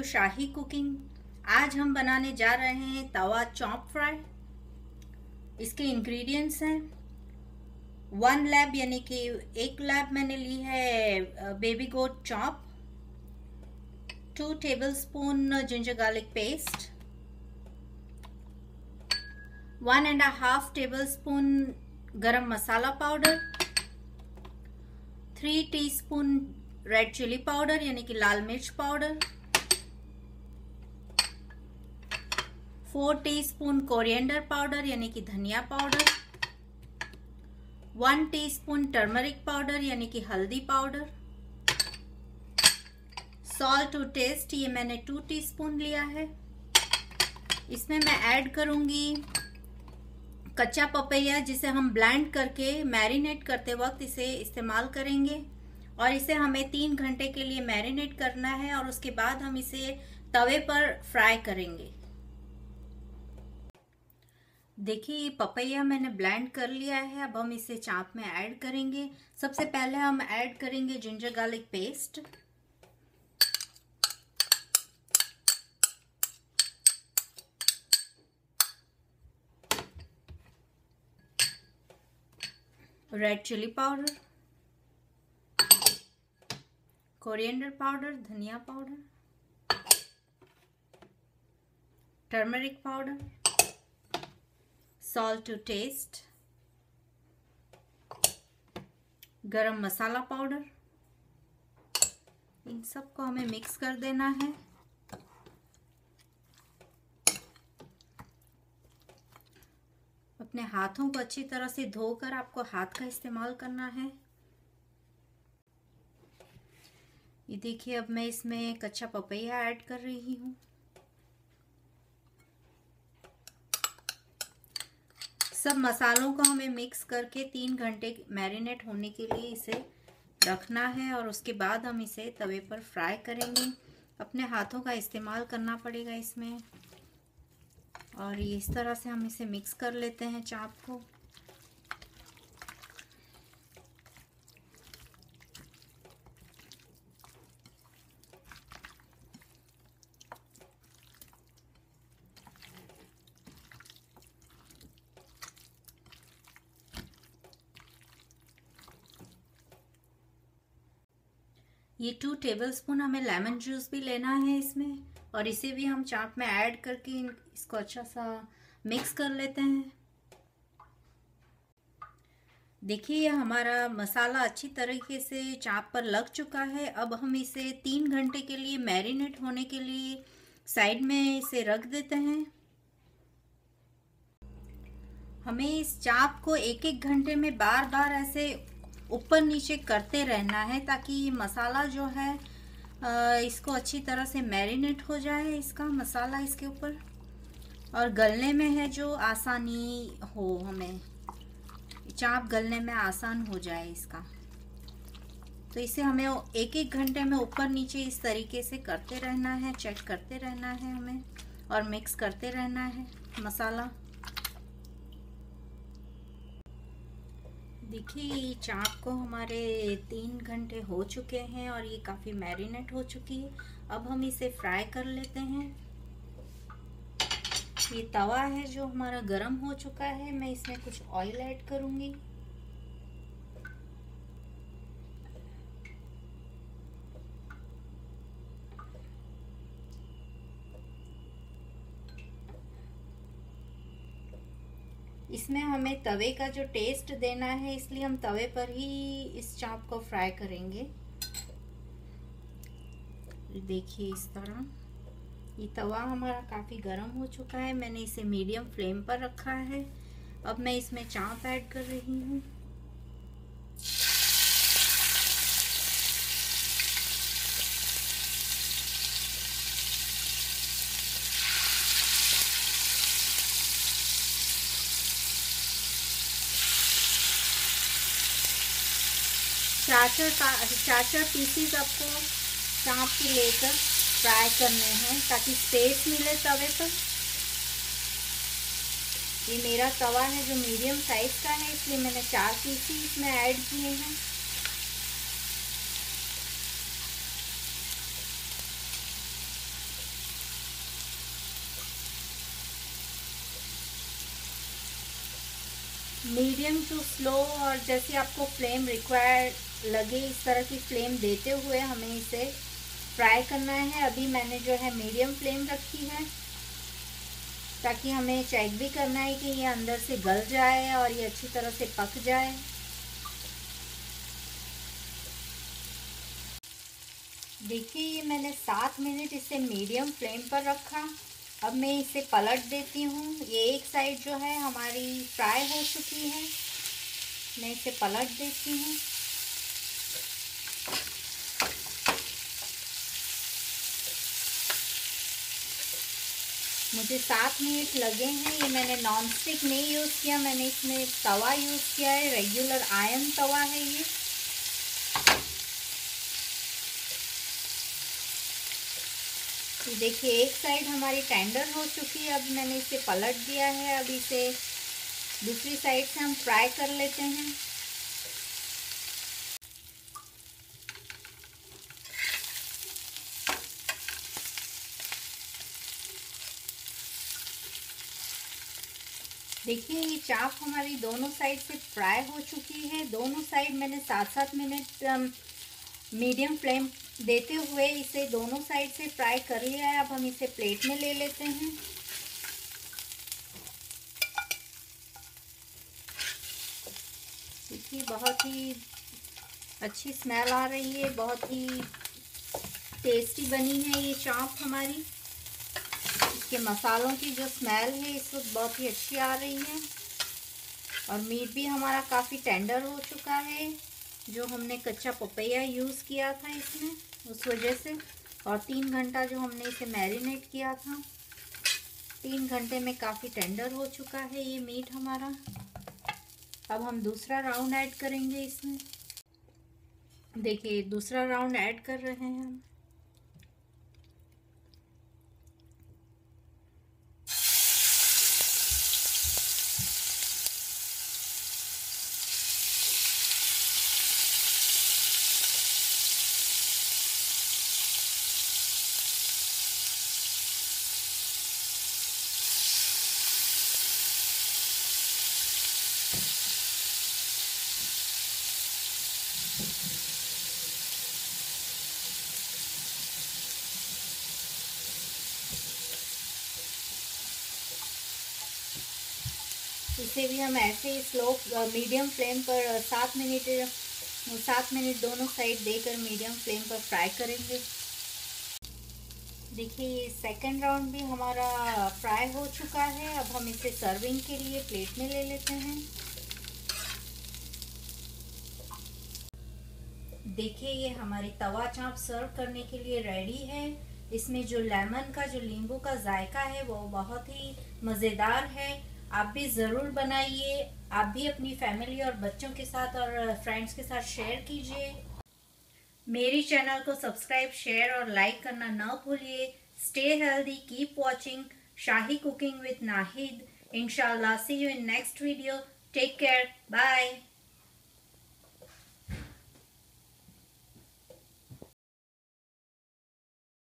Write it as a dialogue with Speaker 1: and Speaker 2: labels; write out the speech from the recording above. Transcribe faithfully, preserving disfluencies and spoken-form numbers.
Speaker 1: शाही cooking. आज हम बनाने जा रहे हैं तवा चॉप फ्राई। इसके इंग्रेडिएंट्स हैं वन लैब यानी कि एक लैब मैंने ली है baby goat chop, two tablespoon ginger garlic paste, one and half tablespoon garam masala powder, three teaspoon red chilli powder यानी कि लाल मिर्च powder, four teaspoon coriander powder यानी कि धनिया powder, one teaspoon turmeric powder यानी कि हल्दी पाउडर, सॉल्ट टू टेस्ट, ये मैंने टू टीस्पून लिया है। इसमें मैं ऐड करूंगी कच्चा पपैया, जिसे हम ब्लेंड करके मैरिनेट करते वक्त इसे इस्तेमाल करेंगे और इसे हमें तीन घंटे के लिए मैरिनेट करना है और उसके बाद हम इसे तवे पर फ्राई करेंगे। देखिए ये पपैया मैंने ब्लेंड कर लिया है। अब हम इसे चाप में ऐड करेंगे। सबसे पहले हम ऐड करेंगे ginger garlic paste, red chilli powder, coriander powder, धनिया powder, turmeric powder, salt to taste, garam masala powder. इन सबको हमें मिक्स कर देना है। अपने हाथों को अच्छी तरह से धोकर आपको हाथ का इस्तेमाल करना है। ये देखिए अब मैं इसमें कच्चा पपैया ऐड कर रही हूँ। सब मसालों को हमें मिक्स करके तीन घंटे मैरिनेट होने के लिए इसे रखना है और उसके बाद हम इसे तवे पर फ्राई करेंगे। अपने हाथों का इस्तेमाल करना पड़ेगा इसमें और ये इस तरह से हम इसे मिक्स कर लेते हैं चाप को। ये टू टेबलस्पून हमें लेमन जूस भी लेना है इसमें और इसे भी हम चाप में ऐड करके इसको अच्छा सा मिक्स कर लेते हैं। देखिए ये हमारा मसाला अच्छी तरीके से चाप पर लग चुका है। अब हम इसे तीन घंटे के लिए मैरिनेट होने के लिए साइड में इसे रख देते हैं। हमें इस चाप को एक एक घंटे में बार बार ऐसे ऊपर नीचे करते रहना है ताकि मसाला जो है इसको अच्छी तरह से मैरिनेट हो जाए, इसका मसाला इसके ऊपर, और गलने में है जो आसानी हो, हमें चाप गलने में आसान हो जाए इसका। तो इसे हमें एक एक घंटे में ऊपर नीचे इस तरीके से करते रहना है, चेक करते रहना है हमें और मिक्स करते रहना है मसाला। देखिए चाप को हमारे तीन घंटे हो चुके हैं और ये काफ़ी मैरिनेट हो चुकी है। अब हम इसे फ्राई कर लेते हैं। ये तवा है जो हमारा गरम हो चुका है। मैं इसमें कुछ ऑयल ऐड करूंगी। इसमें हमें तवे का जो टेस्ट देना है, इसलिए हम तवे पर ही इस चाप को फ्राई करेंगे। देखिए इस तरह ये तवा हमारा काफ़ी गर्म हो चुका है। मैंने इसे मीडियम फ्लेम पर रखा है। अब मैं इसमें चाप ऐड कर रही हूँ। चार चार चार चार पीसीज आपको चाप के लेकर फ्राई करने हैं ताकि स्पेस मिले तवे पर। ये मेरा तवा है जो मीडियम साइज का है, इसलिए मैंने चार पीसी इसमें ऐड किए हैं। मीडियम टू स्लो, और जैसे आपको फ्लेम रिक्वायर लगे इस तरह की फ्लेम देते हुए हमें इसे फ्राई करना है। अभी मैंने जो है मीडियम फ्लेम रखी है, ताकि हमें चेक भी करना है कि ये अंदर से गल जाए और ये अच्छी तरह से पक जाए। देखिए ये मैंने सात मिनट इसे मीडियम फ्लेम पर रखा। अब मैं इसे पलट देती हूँ। ये एक साइड जो है हमारी फ्राई हो चुकी है, मैं इसे पलट देती हूँ। मुझे सात मिनट लगे हैं। ये मैंने नॉन स्टिक नहीं यूज़ किया, मैंने इसमें तवा यूज़ किया है, रेगुलर आयरन तवा है ये। तो देखिए एक साइड हमारी टेंडर हो चुकी है। अब मैंने इसे पलट दिया है। अब इसे दूसरी साइड से हम फ्राई कर लेते हैं। देखिए ये चाप हमारी दोनों साइड से फ्राई हो चुकी है। दोनों साइड मैंने सात सात मिनट मीडियम फ्लेम देते हुए इसे दोनों साइड से फ्राई कर लिया है। अब हम इसे प्लेट में ले लेते हैं। देखिए बहुत ही अच्छी स्मेल आ रही है, बहुत ही टेस्टी बनी है ये चाप हमारी। इसके मसालों की जो स्मेल है इस वक्त बहुत ही अच्छी आ रही है, और मीट भी हमारा काफ़ी टेंडर हो चुका है, जो हमने कच्चा पपैया यूज़ किया था इसमें, उस वजह से। और तीन घंटा जो हमने इसे मैरिनेट किया था, तीन घंटे में काफ़ी टेंडर हो चुका है ये मीट हमारा। अब हम दूसरा राउंड ऐड करेंगे इसमें। देखिए दूसरा राउंड ऐड कर रहे हैं हम। इसे भी हम ऐसे ही स्लो मीडियम फ्लेम पर सात मिनट सात मिनट दोनों साइड देकर मीडियम फ्लेम पर फ्राई करेंगे। देखिए ये सेकंड राउंड भी हमारा फ्राई हो चुका है। अब हम इसे सर्विंग के लिए प्लेट में ले लेते हैं। देखिए ये हमारी तवा चाप सर्व करने के लिए रेडी है। इसमें जो लेमन का, जो नींबू का जायका है वो बहुत ही मज़ेदार है। आप भी ज़रूर बनाइए। आप भी अपनी फैमिली और बच्चों के साथ और फ्रेंड्स के साथ शेयर कीजिए। मेरी चैनल को सब्सक्राइब, शेयर और लाइक करना ना भूलिए। Stay healthy, keep watching Shahi cooking with Nahid. इंशाल्लाह see you in next video. Take care, bye.